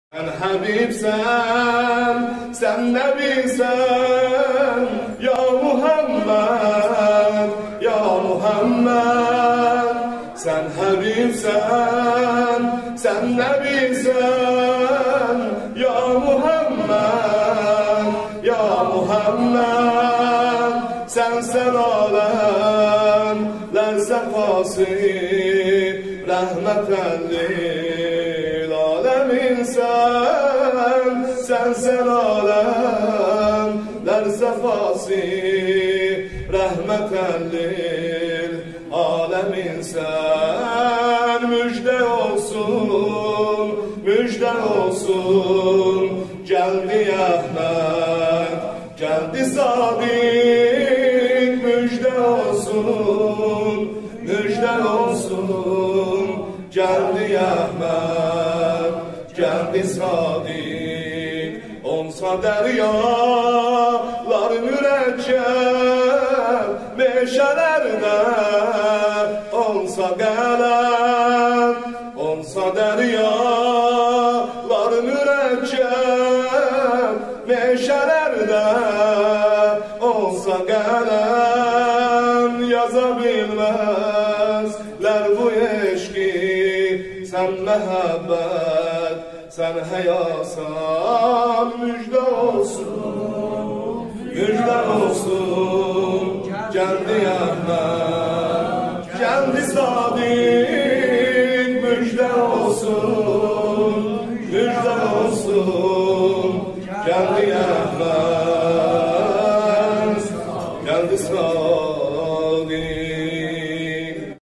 Sen Habibsen, sen Nebisen, ya Muhammed, ya Muhammed. Sen Habibsen, sen Nebisen, ya Muhammed, ya Muhammed. Sen alemler sefası, rahmeten lil alemin sen alemler sefası, rahmeten lil alemin sen. Müjde olsun, müjde olsun, geldi Ahmet, geldi Sadık. Müjde olsun, müjde olsun, geldi Ahmet, geldi Sadık. Onsa deryalar mürekkep meşelerde, onsa kalem, onsa deryalar mürekkep meşelerde, onsa kalem yazabilmezler bu eşki. Sen mehabbet, sen heyasan. Müjde olsun, müjde olsun, geldi Ahmet, geldi Sadık.